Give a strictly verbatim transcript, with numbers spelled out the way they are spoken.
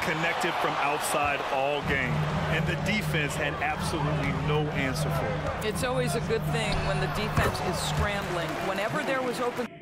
connected from outside all game, and the defense had absolutely no answer for it. It's always a good thing when the defense is scrambling. Whenever there was open